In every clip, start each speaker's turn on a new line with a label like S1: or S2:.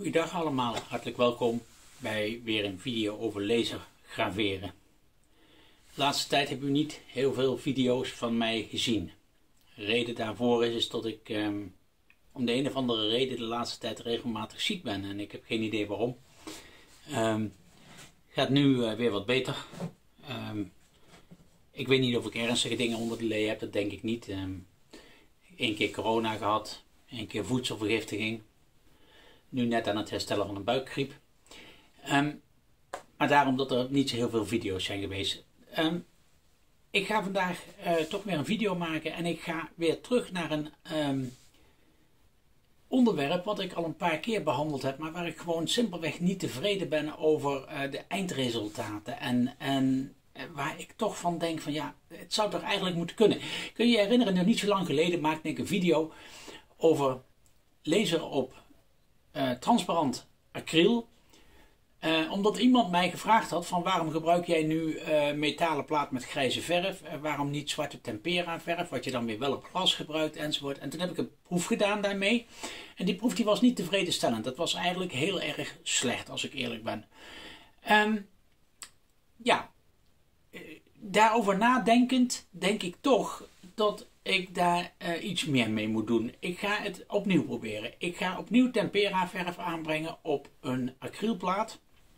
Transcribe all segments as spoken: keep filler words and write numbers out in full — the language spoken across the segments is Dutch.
S1: Goeiedag allemaal, hartelijk welkom bij weer een video over laser graveren. De laatste tijd hebben u niet heel veel video's van mij gezien. De reden daarvoor is, is dat ik um, om de een of andere reden de laatste tijd regelmatig ziek ben en ik heb geen idee waarom. Um, gaat nu uh, weer wat beter. Um, ik weet niet of ik ernstige dingen onder de lee heb, dat denk ik niet. Um, Eén keer corona gehad, één keer voedselvergiftiging. Nu net aan het herstellen van een buikgriep. Um, maar daarom dat er niet zo heel veel video's zijn geweest. Um, ik ga vandaag uh, toch weer een video maken en ik ga weer terug naar een um, onderwerp wat ik al een paar keer behandeld heb, maar waar ik gewoon simpelweg niet tevreden ben over uh, de eindresultaten. En, en waar ik toch van denk van ja, het zou toch eigenlijk moeten kunnen. Kun je je herinneren, nog niet zo lang geleden maakte ik een video over laser op Uh, transparant acryl, uh, omdat iemand mij gevraagd had van waarom gebruik jij nu uh, metalen plaat met grijze verf, uh, waarom niet zwarte tempera verf, wat je dan weer wel op glas gebruikt enzovoort. En toen heb ik een proef gedaan daarmee en die proef die was niet tevredenstellend. Dat was eigenlijk heel erg slecht, als ik eerlijk ben. Um, ja, uh, daarover nadenkend denk ik toch dat ik daar uh, iets meer mee moet doen. Ik ga het opnieuw proberen. Ik ga opnieuw tempera verf aanbrengen op een acrylplaat.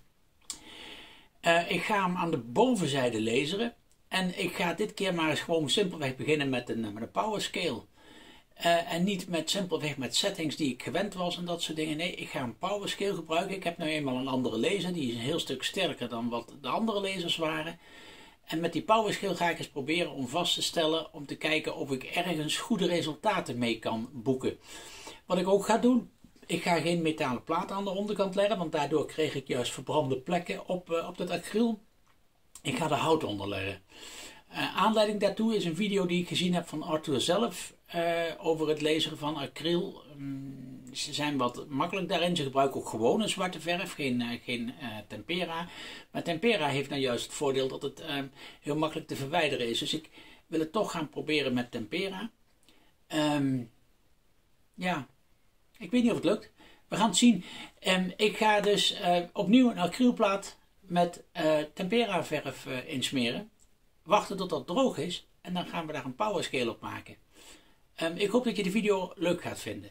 S1: Uh, ik ga hem aan de bovenzijde laseren. En ik ga dit keer maar eens gewoon simpelweg beginnen met een, met een power scale. Uh, en niet met simpelweg met settings die ik gewend was en dat soort dingen. Nee, ik ga een power scale gebruiken. Ik heb nu eenmaal een andere laser. Die is een heel stuk sterker dan wat de andere lasers waren. En met die powerscale ga ik eens proberen om vast te stellen, om te kijken of ik ergens goede resultaten mee kan boeken. Wat ik ook ga doen, ik ga geen metalen plaat aan de onderkant leggen, want daardoor kreeg ik juist verbrande plekken op, uh, op dat acryl. Ik ga er hout onder leggen. Uh, aanleiding daartoe is een video die ik gezien heb van Arthur zelf uh, over het laseren van acryl. Um, ze zijn wat makkelijk daarin. Ze gebruiken ook gewoon een zwarte verf, geen, uh, geen uh, tempera. Maar tempera heeft nou juist het voordeel dat het uh, heel makkelijk te verwijderen is. Dus ik wil het toch gaan proberen met tempera. Um, ja, ik weet niet of het lukt. We gaan het zien. Um, ik ga dus uh, opnieuw een acrylplaat met uh, tempera verf uh, insmeren. Wachten tot dat droog is en dan gaan we daar een power scale op maken. Um, ik hoop dat je de video leuk gaat vinden.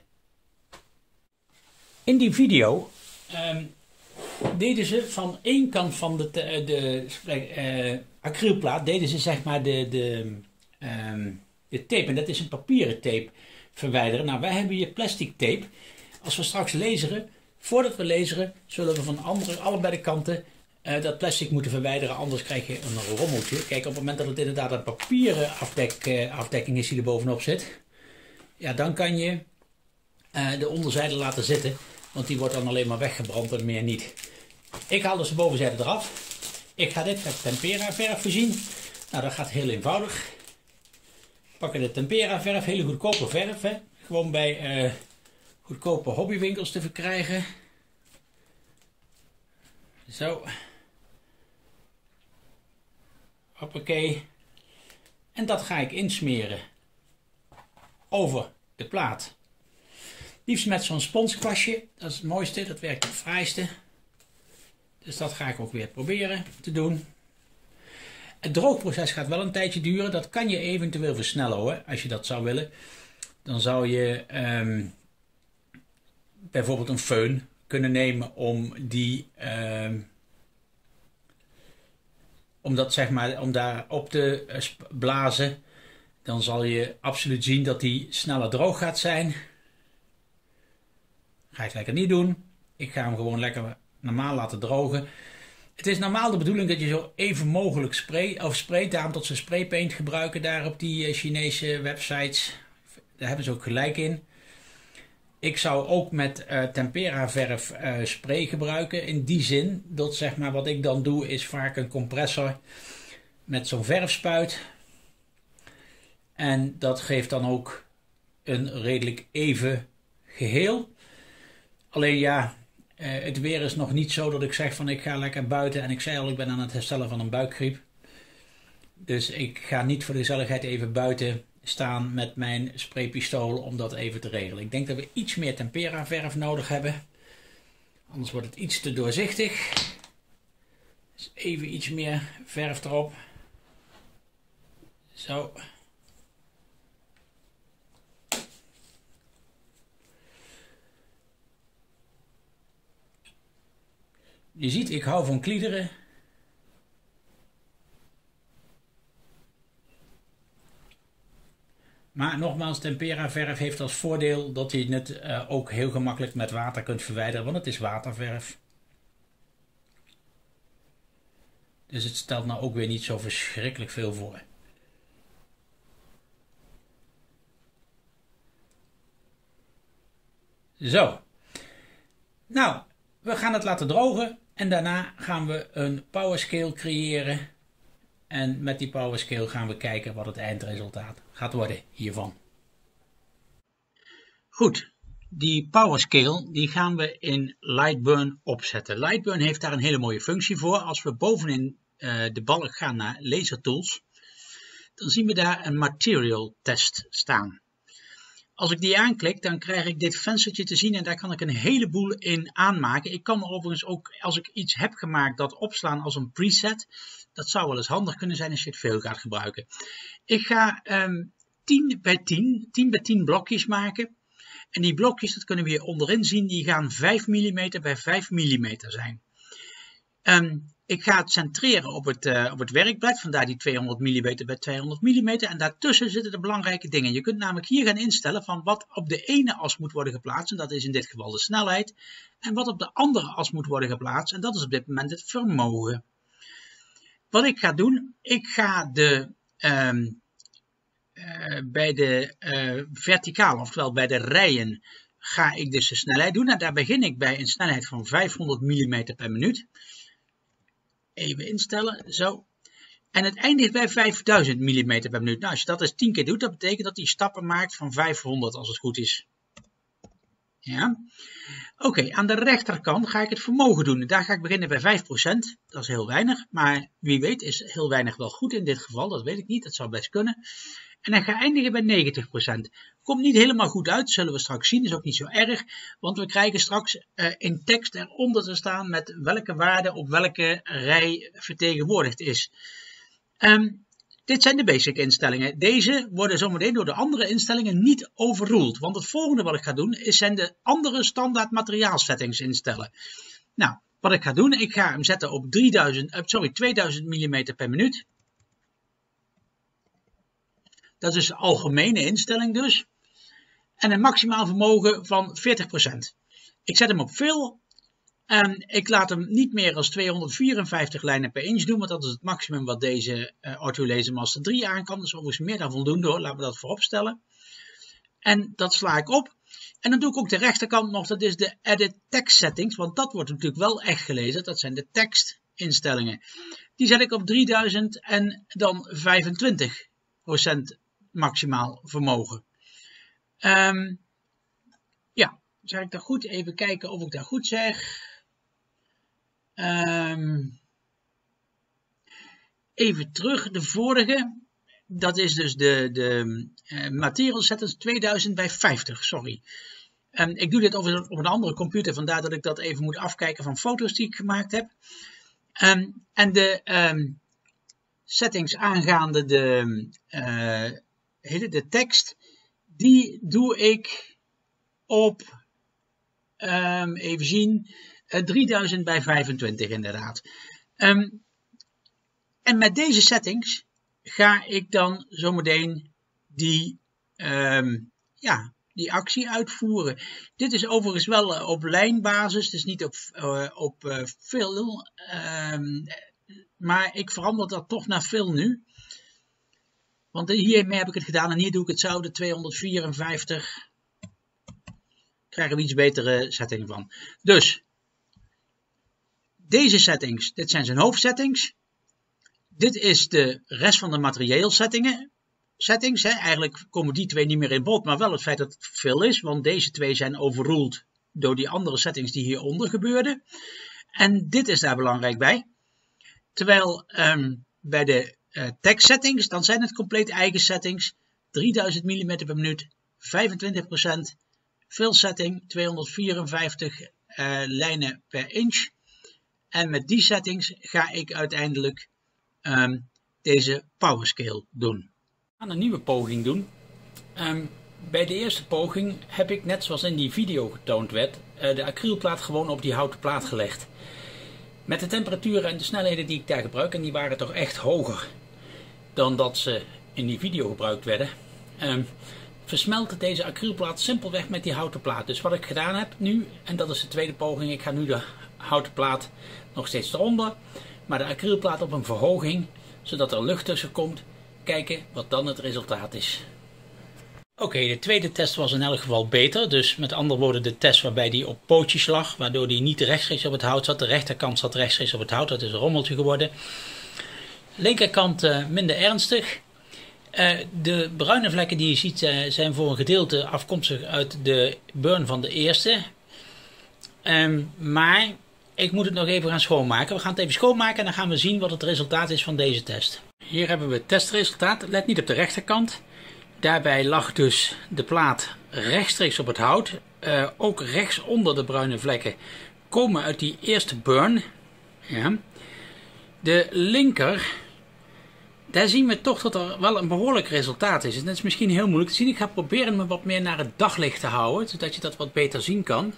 S1: In die video um, deden ze van één kant van de, de, de uh, acrylplaat, deden ze zeg maar de, de, um, de tape, en dat is een papieren tape, verwijderen. Nou, wij hebben hier plastic tape. Als we straks laseren, voordat we laseren, zullen we van andere, allebei de kanten Uh, dat plastic moeten verwijderen, anders krijg je een rommeltje. Kijk, op het moment dat het inderdaad een papieren afdek, uh, afdekking is die er bovenop zit, ja, dan kan je uh, de onderzijde laten zitten, want die wordt dan alleen maar weggebrand en meer niet. Ik haal dus de bovenzijde eraf. Ik ga dit met tempera verf voorzien. Nou, dat gaat heel eenvoudig. We pakken de tempera verf, hele goedkope verf, hè. Gewoon bij uh, goedkope hobbywinkels te verkrijgen. Zo. Hoppakee. En dat ga ik insmeren over de plaat. Liefst met zo'n sponskwastje. Dat is het mooiste, dat werkt het fraaiste. Dus dat ga ik ook weer proberen te doen. Het droogproces gaat wel een tijdje duren. Dat kan je eventueel versnellen hoor, als je dat zou willen. Dan zou je um, bijvoorbeeld een föhn kunnen nemen om die um, om dat zeg maar om daar op te uh, blazen. Dan zal je absoluut zien dat die sneller droog gaat zijn. Ga ik lekker niet doen. Ik ga hem gewoon lekker normaal laten drogen. Het is normaal de bedoeling dat je zo even mogelijk spray of sprayt, daarom dat ze spraypaint gebruiken daar op die uh, Chinese websites. Daar hebben ze ook gelijk in. Ik zou ook met uh, tempera verf uh, spray gebruiken. In die zin dat zeg maar wat ik dan doe is vaak een compressor met zo'n verfspuit. En dat geeft dan ook een redelijk even geheel. Alleen ja, uh, het weer is nog niet zo dat ik zeg van ik ga lekker buiten. En ik zei al, ik ben aan het herstellen van een buikgriep. Dus ik ga niet voor de gezelligheid even buiten staan met mijn spraypistool om dat even te regelen. Ik denk dat we iets meer tempera verf nodig hebben. Anders wordt het iets te doorzichtig. Dus even iets meer verf erop. Zo. Je ziet, ik hou van kliederen. Maar nogmaals, tempera verf heeft als voordeel dat je het uh, ook heel gemakkelijk met water kunt verwijderen, want het is waterverf. Dus het stelt nou ook weer niet zo verschrikkelijk veel voor. Zo. Nou, we gaan het laten drogen en daarna gaan we een powerscale creëren. En met die powerscale gaan we kijken wat het eindresultaat gaat worden hiervan. Goed, die powerscale die gaan we in Lightburn opzetten. Lightburn heeft daar een hele mooie functie voor. Als we bovenin uh, de balk gaan naar Laser Tools, dan zien we daar een Material Test staan. Als ik die aanklik, dan krijg ik dit venstertje te zien en daar kan ik een heleboel in aanmaken. Ik kan overigens ook, als ik iets heb gemaakt, dat opslaan als een preset. Dat zou wel eens handig kunnen zijn als je het veel gaat gebruiken. Ik ga um, tien bij tien, tien bij tien blokjes maken. En die blokjes, dat kunnen we hier onderin zien, die gaan vijf millimeter bij vijf millimeter zijn. Um, ik ga het centreren op het, uh, op het werkblad, vandaar die tweehonderd millimeter bij tweehonderd millimeter. En daartussen zitten de belangrijke dingen. Je kunt namelijk hier gaan instellen van wat op de ene as moet worden geplaatst. En dat is in dit geval de snelheid. En wat op de andere as moet worden geplaatst. En dat is op dit moment het vermogen. Wat ik ga doen, ik ga de, um, uh, bij de uh, verticaal, oftewel bij de rijen, ga ik dus de snelheid doen. En daar begin ik bij een snelheid van vijfhonderd millimeter per minuut. Even instellen, zo. En het eindigt bij vijfduizend millimeter per minuut. Nou, als je dat eens tien keer doet, dat betekent dat hij stappen maakt van vijfhonderd als het goed is. Ja. Oké, okay, aan de rechterkant ga ik het vermogen doen. Daar ga ik beginnen bij vijf procent. Dat is heel weinig, maar wie weet is heel weinig wel goed in dit geval. Dat weet ik niet, dat zou best kunnen. En dan ga ik eindigen bij negentig procent. Komt niet helemaal goed uit, zullen we straks zien. Is ook niet zo erg, want we krijgen straks uh, in tekst eronder te staan met welke waarde op welke rij vertegenwoordigd is. Um, dit zijn de basic instellingen. Deze worden zometeen door de andere instellingen niet overruled. Want het volgende wat ik ga doen, is zijn de andere standaard materiaalsettings instellen. Nou, wat ik ga doen, ik ga hem zetten op drieduizend, uh, sorry, tweeduizend millimeter per minuut. Dat is de algemene instelling dus. En een maximaal vermogen van veertig procent. Ik zet hem op fill. En ik laat hem niet meer als tweehonderdvierenvijftig lijnen per inch doen. Want dat is het maximum wat deze uh, Auto Laser Master drie aan kan. Dat is overigens meer dan voldoende hoor. Laten we dat voorop stellen. En dat sla ik op. En dan doe ik ook de rechterkant nog. Dat is de Edit Text Settings. Want dat wordt natuurlijk wel echt gelezen. Dat zijn de tekstinstellingen. Die zet ik op drieduizend en dan vijfentwintig procent maximaal vermogen. Um, ja, zeg ik dat goed? Even kijken of ik dat goed zeg. Um, even terug, de vorige. Dat is dus de, de uh, Material Settings tweeduizend bij vijftig, sorry. Um, ik doe dit op een, op een andere computer, vandaar dat ik dat even moet afkijken van foto's die ik gemaakt heb. Um, en de um, settings aangaande de, uh, de tekst, die doe ik op, um, even zien, uh, drieduizend bij vijfentwintig inderdaad. Um, en met deze settings ga ik dan zometeen die, um, ja, die actie uitvoeren. Dit is overigens wel uh, op lijnbasis, dus niet op, uh, op uh, fill. Um, maar ik verander dat toch naar fill nu. Want hiermee heb ik het gedaan en hier doe ik hetzelfde, tweehonderdvierenvijftig. Krijgen we iets betere setting van. Dus, deze settings, dit zijn zijn hoofdsettings. Dit is de rest van de materieel settingen. Settings, hè. Eigenlijk komen die twee niet meer in bod, maar wel het feit dat het veel is, want deze twee zijn overruled door die andere settings die hieronder gebeurden. En dit is daar belangrijk bij. Terwijl um, bij de uh, text settings, dan zijn het compleet eigen settings. drieduizend millimeter per minuut, vijfentwintig procent. Fill setting, tweehonderdvierenvijftig uh, lijnen per inch. En met die settings ga ik uiteindelijk um, deze powerscale doen. We gaan een nieuwe poging doen. Um, bij de eerste poging heb ik, net zoals in die video getoond werd, uh, de acrylplaat gewoon op die houten plaat gelegd. Met de temperaturen en de snelheden die ik daar gebruik, en die waren toch echt hoger dan dat ze in die video gebruikt werden, um, versmelt deze acrylplaat simpelweg met die houten plaat. Dus wat ik gedaan heb nu, en dat is de tweede poging, ik ga nu de houten plaat nog steeds eronder, maar de acrylplaat op een verhoging, zodat er lucht tussen komt. Kijken wat dan het resultaat is. Oké, okay, de tweede test was in elk geval beter. Dus met andere woorden de test waarbij die op pootjes lag, waardoor die niet rechtstreeks op het hout zat. De rechterkant zat rechtstreeks op het hout, dat is een rommeltje geworden. Linkerkant uh, minder ernstig. Uh, de bruine vlekken die je ziet uh, zijn voor een gedeelte afkomstig uit de burn van de eerste. Um, maar ik moet het nog even gaan schoonmaken. We gaan het even schoonmaken en dan gaan we zien wat het resultaat is van deze test. Hier hebben we het testresultaat. Let niet op de rechterkant. Daarbij lag dus de plaat rechtstreeks op het hout. Uh, ook rechts onder de bruine vlekken komen uit die eerste burn. Ja. De linker, daar zien we toch dat er wel een behoorlijk resultaat is. En dat is misschien heel moeilijk te zien. Ik ga proberen me wat meer naar het daglicht te houden, zodat je dat wat beter zien kan.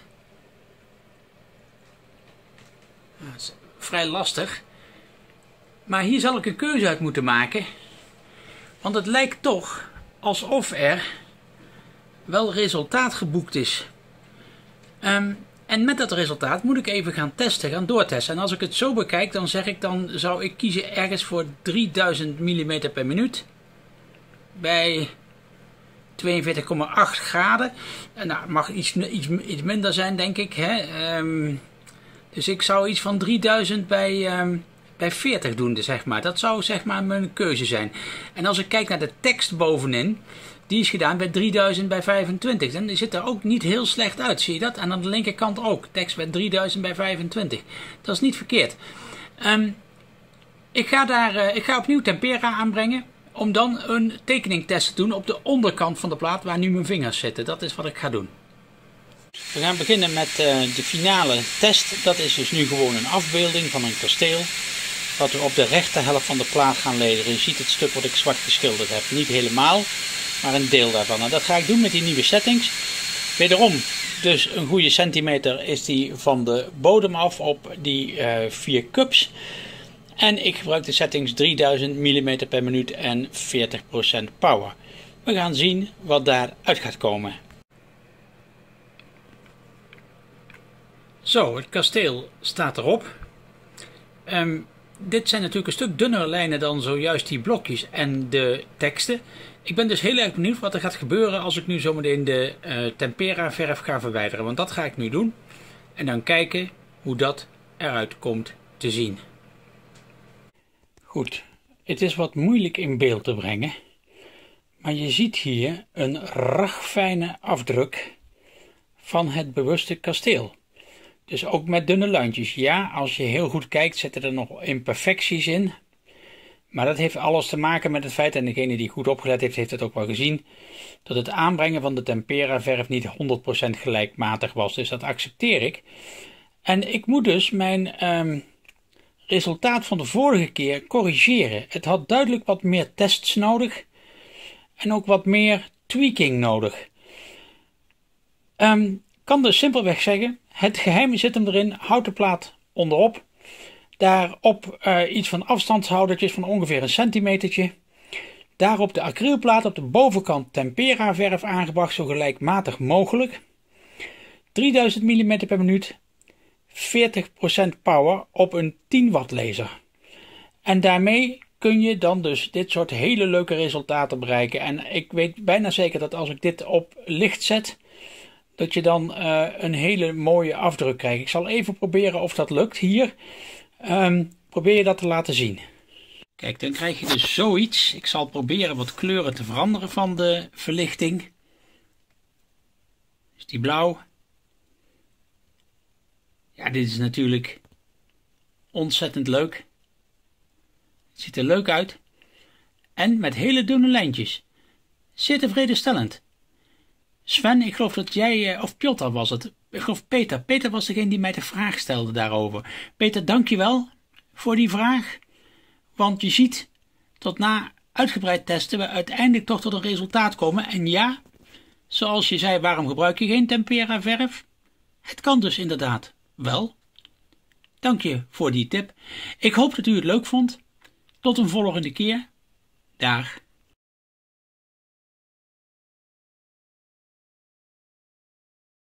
S1: Dat is vrij lastig. Maar hier zal ik een keuze uit moeten maken. Want het lijkt toch alsof er wel resultaat geboekt is. Um, en met dat resultaat moet ik even gaan testen, gaan doortesten. En als ik het zo bekijk, dan zeg ik, dan zou ik kiezen ergens voor drieduizend millimeter per minuut. Bij tweeënveertig komma acht graden. En nou, het mag iets, iets, iets minder zijn, denk ik. Hè? Um, dus ik zou iets van drieduizend bij... Um, bij veertig doen, zeg maar. Dat zou zeg maar mijn keuze zijn. En als ik kijk naar de tekst bovenin, die is gedaan bij drieduizend bij vijfentwintig. En die ziet er ook niet heel slecht uit, zie je dat? En aan de linkerkant ook, tekst bij drieduizend bij vijfentwintig. Dat is niet verkeerd. Um, ik, ga daar, uh, ik ga opnieuw tempera aanbrengen, om dan een tekeningtest te doen op de onderkant van de plaat, waar nu mijn vingers zitten. Dat is wat ik ga doen. We gaan beginnen met uh, de finale test. Dat is dus nu gewoon een afbeelding van een kasteel. Wat we op de rechterhelft van de plaat gaan lederen. Je ziet het stuk wat ik zwart geschilderd heb. Niet helemaal, maar een deel daarvan. En dat ga ik doen met die nieuwe settings. Wederom, dus een goede centimeter is die van de bodem af op die uh, vier cups. En ik gebruik de settings drieduizend millimeter per minuut en veertig procent power. We gaan zien wat daaruit gaat komen. Zo, het kasteel staat erop. Um, dit zijn natuurlijk een stuk dunnere lijnen dan zojuist die blokjes en de teksten. Ik ben dus heel erg benieuwd wat er gaat gebeuren als ik nu zometeen de uh, tempera verf ga verwijderen. Want dat ga ik nu doen. En dan kijken hoe dat eruit komt te zien. Goed, het is wat moeilijk in beeld te brengen. Maar je ziet hier een ragfijne afdruk van het bewuste kasteel. Dus ook met dunne lijntjes. Ja, als je heel goed kijkt zitten er nog imperfecties in. Maar dat heeft alles te maken met het feit, en degene die goed opgelet heeft, heeft het ook wel gezien, dat het aanbrengen van de tempera verf niet honderd procent gelijkmatig was. Dus dat accepteer ik. En ik moet dus mijn um, resultaat van de vorige keer corrigeren. Het had duidelijk wat meer tests nodig. En ook wat meer tweaking nodig. Um, kan dus simpelweg zeggen, het geheim zit hem erin, houten plaat onderop. Daarop uh, iets van afstandshoudertjes van ongeveer een centimetertje. Daarop de acrylplaat op de bovenkant tempera verf aangebracht, zo gelijkmatig mogelijk. drieduizend millimeter per minuut, veertig procent power op een tien watt laser. En daarmee kun je dan dus dit soort hele leuke resultaten bereiken. En ik weet bijna zeker dat als ik dit op licht zet, dat je dan uh, een hele mooie afdruk krijgt. Ik zal even proberen of dat lukt hier. Um, probeer je dat te laten zien. Kijk, dan krijg je dus zoiets. Ik zal proberen wat kleuren te veranderen van de verlichting. Dus die blauw. Ja, dit is natuurlijk ontzettend leuk. Het ziet er leuk uit. En met hele dunne lijntjes. Zeer tevredenstellend. Sven, ik geloof dat jij, of Piotr was het, ik geloof Peter. Peter was degene die mij de vraag stelde daarover. Peter, dank je wel voor die vraag, want je ziet, tot na uitgebreid testen we uiteindelijk toch tot een resultaat komen. En ja, zoals je zei, waarom gebruik je geen tempera verf? Het kan dus inderdaad wel. Dank je voor die tip. Ik hoop dat u het leuk vond. Tot een volgende keer. Dag.